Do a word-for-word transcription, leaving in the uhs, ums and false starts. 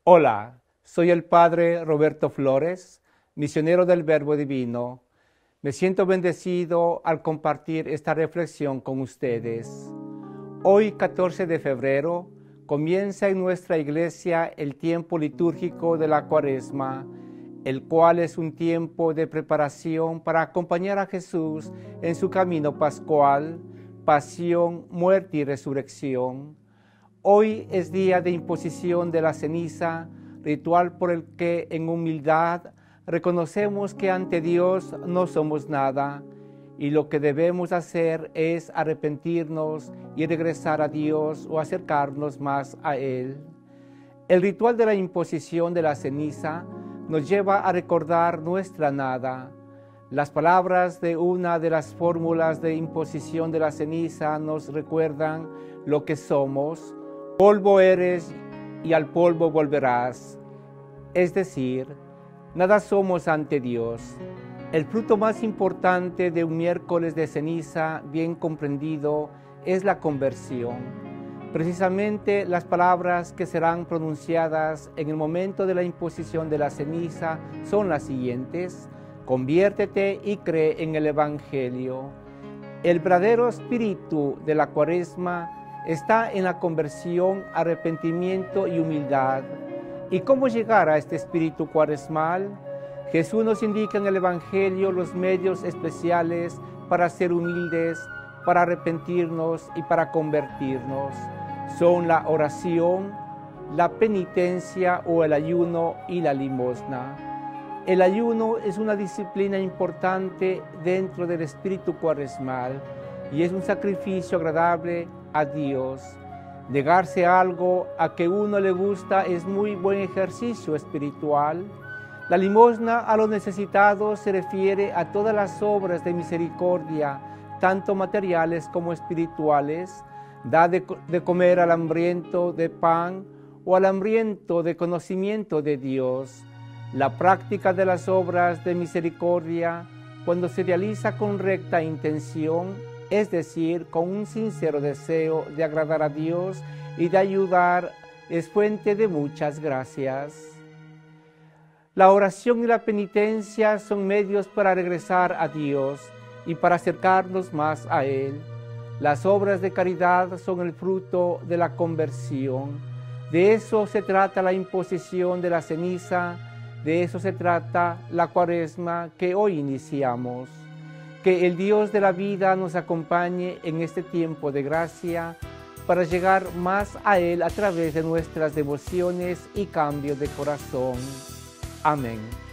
Hola, soy el Padre Roberto Flores, misionero del Verbo Divino. Me siento bendecido al compartir esta reflexión con ustedes. Hoy, catorce de febrero, comienza en nuestra iglesia el tiempo litúrgico de la Cuaresma, el cual es un tiempo de preparación para acompañar a Jesús en su camino pascual, pasión, muerte y resurrección. Hoy es día de imposición de la ceniza, ritual por el que en humildad reconocemos que ante Dios no somos nada y lo que debemos hacer es arrepentirnos y regresar a Dios o acercarnos más a Él. El ritual de la imposición de la ceniza nos lleva a recordar nuestra nada. Las palabras de una de las fórmulas de imposición de la ceniza nos recuerdan lo que somos. Polvo eres y al polvo volverás. Es decir, nada somos ante Dios. El fruto más importante de un miércoles de ceniza bien comprendido es la conversión. Precisamente las palabras que serán pronunciadas en el momento de la imposición de la ceniza son las siguientes: conviértete y cree en el Evangelio. El verdadero espíritu de la Cuaresma está en la conversión, arrepentimiento y humildad. ¿Y cómo llegar a este espíritu cuaresmal? Jesús nos indica en el Evangelio los medios especiales para ser humildes, para arrepentirnos y para convertirnos. Son la oración, la penitencia o el ayuno y la limosna. El ayuno es una disciplina importante dentro del espíritu cuaresmal y es un sacrificio agradable a Dios. Negarse a algo a que uno le gusta es muy buen ejercicio espiritual. La limosna a los necesitados se refiere a todas las obras de misericordia, tanto materiales como espirituales. Da de, de comer al hambriento de pan o al hambriento de conocimiento de Dios. La práctica de las obras de misericordia, cuando se realiza con recta intención, es decir, con un sincero deseo de agradar a Dios y de ayudar, es fuente de muchas gracias. La oración y la penitencia son medios para regresar a Dios y para acercarnos más a Él. Las obras de caridad son el fruto de la conversión. De eso se trata la imposición de la ceniza, de eso se trata la Cuaresma que hoy iniciamos. Que el Dios de la vida nos acompañe en este tiempo de gracia para llegar más a Él a través de nuestras devociones y cambio de corazón. Amén.